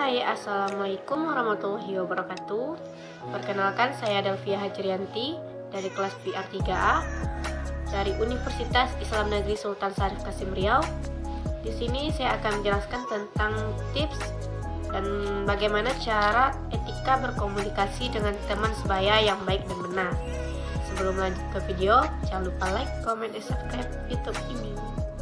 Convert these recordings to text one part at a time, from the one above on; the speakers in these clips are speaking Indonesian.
Hai, assalamualaikum warahmatullahi wabarakatuh. Perkenalkan, saya Delvia Hajrianti dari kelas PR3A dari Universitas Islam Negeri Sultan Syarif Kasim Riau. Di sini saya akan menjelaskan tentang tips dan bagaimana cara etika berkomunikasi dengan teman sebaya yang baik dan benar. Sebelum lanjut ke video, jangan lupa like, comment, dan subscribe YouTube ini.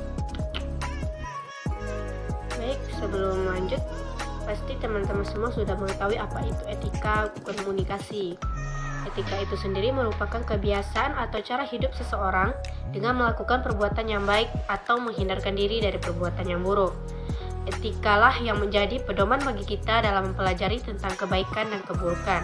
Baik, sebelum lanjut, pasti teman-teman semua sudah mengetahui apa itu etika komunikasi. Etika itu sendiri merupakan kebiasaan atau cara hidup seseorang dengan melakukan perbuatan yang baik atau menghindarkan diri dari perbuatan yang buruk. Etikalah yang menjadi pedoman bagi kita dalam mempelajari tentang kebaikan dan keburukan.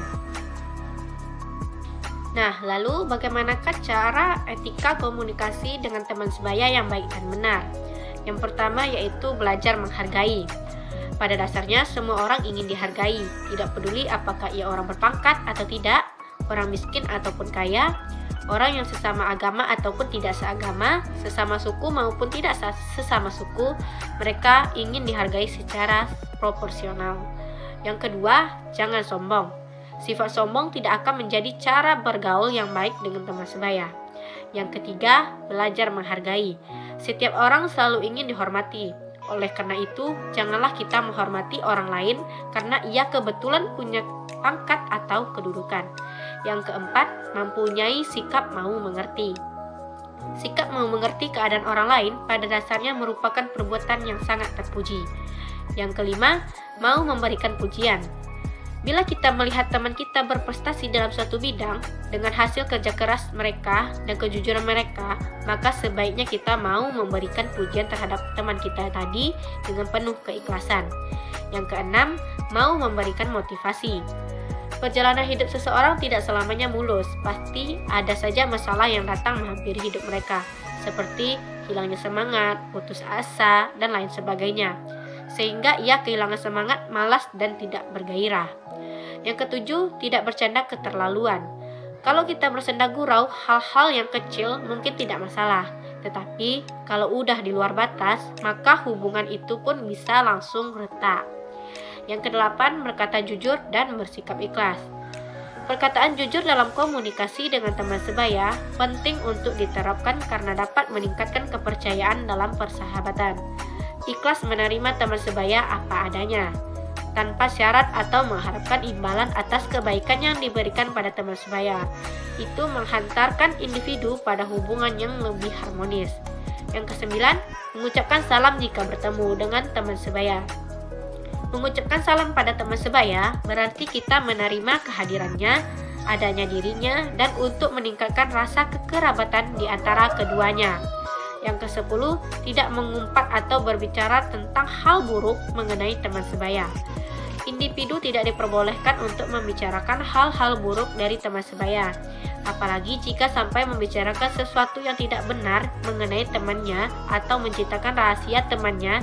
Nah, lalu bagaimanakah cara etika komunikasi dengan teman sebaya yang baik dan benar? Yang pertama yaitu belajar menghargai. Pada dasarnya semua orang ingin dihargai, tidak peduli apakah ia orang berpangkat atau tidak, orang miskin ataupun kaya, orang yang sesama agama ataupun tidak seagama, sesama suku maupun tidak sesama suku, mereka ingin dihargai secara proporsional. Yang kedua, jangan sombong. Sifat sombong tidak akan menjadi cara bergaul yang baik dengan teman sebaya. Yang ketiga, belajar menghargai. Setiap orang selalu ingin dihormati. Oleh karena itu, janganlah kita menghormati orang lain karena ia kebetulan punya pangkat atau kedudukan. Yang keempat, mempunyai sikap mau mengerti. Sikap mau mengerti keadaan orang lain pada dasarnya merupakan perbuatan yang sangat terpuji. Yang kelima, mau memberikan pujian. Bila kita melihat teman kita berprestasi dalam suatu bidang dengan hasil kerja keras mereka dan kejujuran mereka, maka sebaiknya kita mau memberikan pujian terhadap teman kita tadi dengan penuh keikhlasan. Yang keenam, mau memberikan motivasi. Perjalanan hidup seseorang tidak selamanya mulus, pasti ada saja masalah yang datang menghampiri hidup mereka, seperti hilangnya semangat, putus asa, dan lain sebagainya. Sehingga ia kehilangan semangat, malas, dan tidak bergairah. Yang ketujuh, tidak bercanda keterlaluan. Kalau kita bersenda gurau, hal-hal yang kecil mungkin tidak masalah. Tetapi kalau udah di luar batas, maka hubungan itu pun bisa langsung retak. Yang kedelapan, berkata jujur dan bersikap ikhlas. Perkataan jujur dalam komunikasi dengan teman sebaya penting untuk diterapkan karena dapat meningkatkan kepercayaan dalam persahabatan. Ikhlas menerima teman sebaya apa adanya, tanpa syarat atau mengharapkan imbalan atas kebaikan yang diberikan pada teman sebaya. Itu menghantarkan individu pada hubungan yang lebih harmonis. Yang kesembilan, mengucapkan salam jika bertemu dengan teman sebaya. Mengucapkan salam pada teman sebaya berarti kita menerima kehadirannya, adanya dirinya, dan untuk meningkatkan rasa kekerabatan di antara keduanya. Yang ke-10, tidak mengumpat atau berbicara tentang hal buruk mengenai teman sebaya. Individu tidak diperbolehkan untuk membicarakan hal-hal buruk dari teman sebaya, apalagi jika sampai membicarakan sesuatu yang tidak benar mengenai temannya atau menceritakan rahasia temannya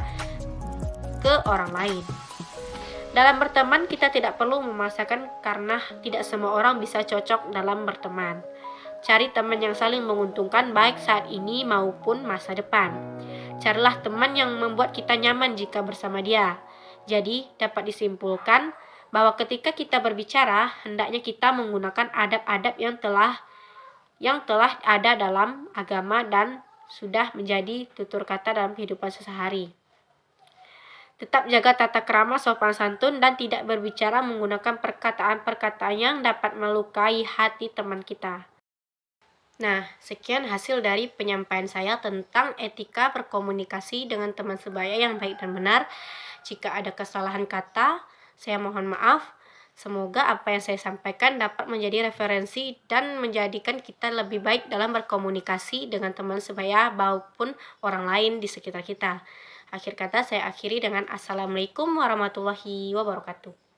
ke orang lain. Dalam berteman, kita tidak perlu memaksakan karena tidak semua orang bisa cocok dalam berteman. Cari teman yang saling menguntungkan baik saat ini maupun masa depan. Carilah teman yang membuat kita nyaman jika bersama dia. Jadi, dapat disimpulkan bahwa ketika kita berbicara, hendaknya kita menggunakan adab-adab yang telah ada dalam agama dan sudah menjadi tutur kata dalam kehidupan sehari-hari. Tetap jaga tata krama, sopan santun, dan tidak berbicara menggunakan perkataan-perkataan yang dapat melukai hati teman kita. Nah, sekian hasil dari penyampaian saya tentang etika berkomunikasi dengan teman sebaya yang baik dan benar. Jika ada kesalahan kata, saya mohon maaf. Semoga apa yang saya sampaikan dapat menjadi referensi dan menjadikan kita lebih baik dalam berkomunikasi dengan teman sebaya maupun orang lain di sekitar kita. Akhir kata saya akhiri dengan Assalamualaikum warahmatullahi wabarakatuh.